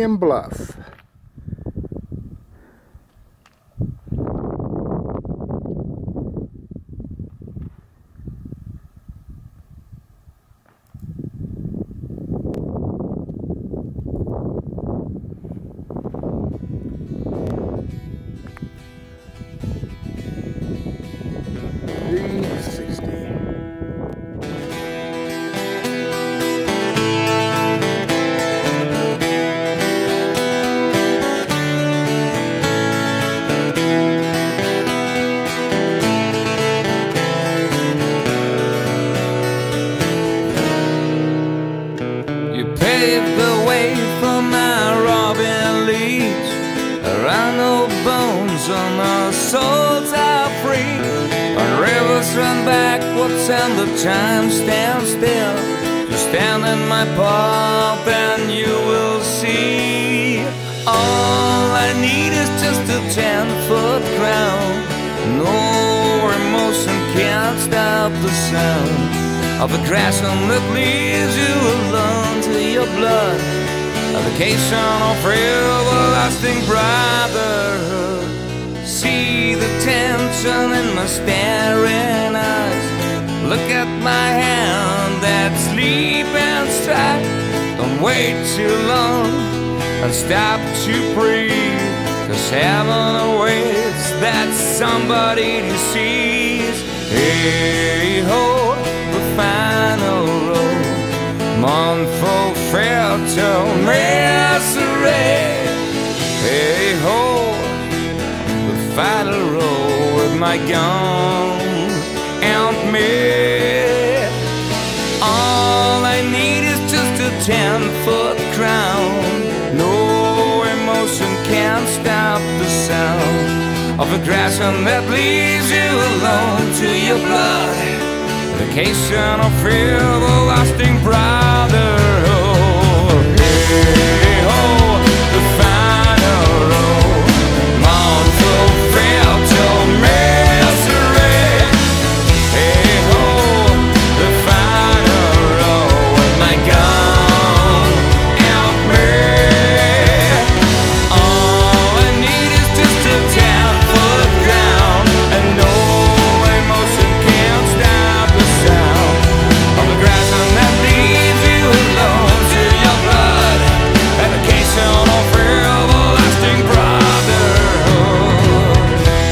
Pulliam Bluff. Paved the way for my robin leaves. There are no bones on our souls are free. When rivers run backwards and the time stands still, you stand in my path and you will see. All I need is just a 10-foot ground. No emotion can't stop the sound of the grass and that leaves you alone to your blood. A vacation of everlasting brotherhood. See the tension in my staring eyes. Look at my hand that sleep and strive. Don't wait too long and stop to breathe, 'cause heaven awaits that somebody to seize. Hey ho, the final road, mournful fair till misery. Hey ho, the final road with my gun and me. All I need is just a 10-foot crown. No emotion can stop the sound of the grass and that leaves you alone to your blood. Vacation of everlasting brotherhood. Hey ho, the final road, mournful fail till misery. Hey ho, the final road with my gun and me. All I need is just a 10-foot ground, and no emotion can stop the sound of the grass and that leaves you alone to your blood. A vacation of everlasting brotherhood.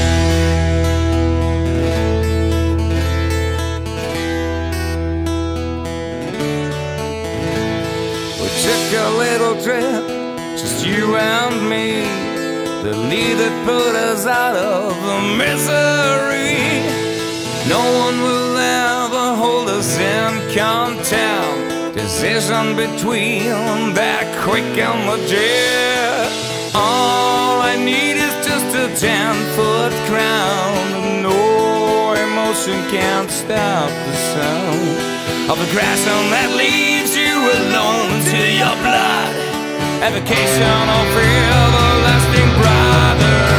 We took a little trip, just you and me, the lead that put us out of the misery. No one will ever hold us in contempt. Decision between that quick and legit. All I need is just a 10-foot crown. No emotion can't stop the sound of the grass and that leaves you alone to your blood. A vacation of everlasting brother.